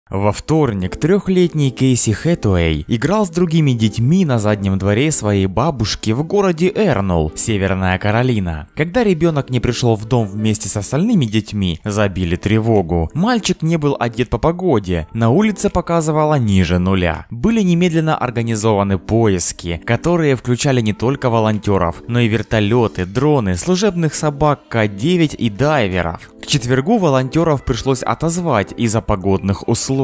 Во вторник трехлетний Кейси Хэтуэй играл с другими детьми на заднем дворе своей бабушки в городе Эрнул, Северная Каролина. Когда ребенок не пришел в дом вместе с остальными детьми, забили тревогу. Мальчик не был одет по погоде, на улице показывало ниже нуля. Были немедленно организованы поиски, которые включали не только волонтеров, но и вертолеты, дроны, служебных собак К-9 и дайверов. К четвергу волонтеров пришлось отозвать из-за погодных условий.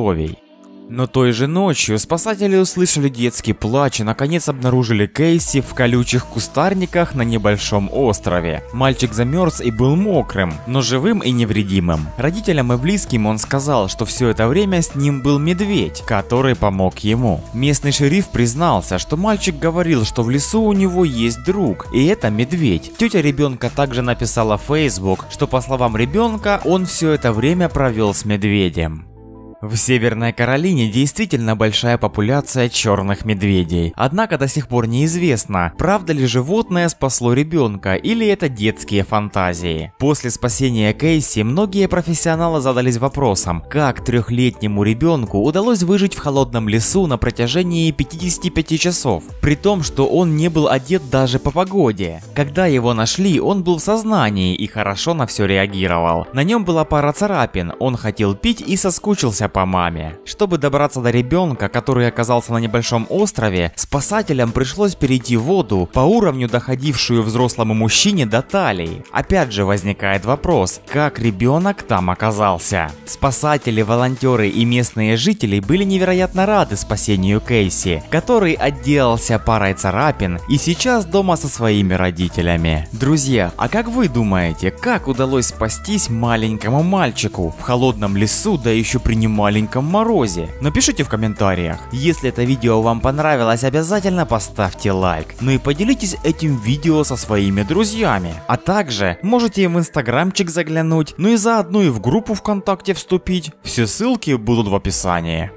Но той же ночью спасатели услышали детский плач и наконец обнаружили Кейси в колючих кустарниках на небольшом острове. Мальчик замерз и был мокрым, но живым и невредимым. Родителям и близким он сказал, что все это время с ним был медведь, который помог ему. Местный шериф признался, что мальчик говорил, что в лесу у него есть друг, и это медведь. Тетя ребенка также написала в Facebook, что по словам ребенка он все это время провел с медведем. В Северной Каролине действительно большая популяция черных медведей, однако до сих пор неизвестно, правда ли животное спасло ребенка или это детские фантазии. После спасения Кейси многие профессионалы задались вопросом, как трехлетнему ребенку удалось выжить в холодном лесу на протяжении 55 часов, при том, что он не был одет даже по погоде. Когда его нашли, он был в сознании и хорошо на все реагировал. На нем была пара царапин, он хотел пить и соскучился по маме. Чтобы добраться до ребенка, который оказался на небольшом острове, спасателям пришлось перейти воду по уровню, доходившую взрослому мужчине до талии. Опять же возникает вопрос, как ребенок там оказался? Спасатели, волонтеры и местные жители были невероятно рады спасению Кейси, который отделался парой царапин и сейчас дома со своими родителями. Друзья, а как вы думаете, как удалось спастись маленькому мальчику в холодном лесу, да еще при маленьком морозе? Напишите в комментариях. Если это видео вам понравилось, обязательно поставьте лайк. Ну и поделитесь этим видео со своими друзьями. А также можете в инстаграмчик заглянуть, ну и заодно и в группу ВКонтакте вступить. Все ссылки будут в описании.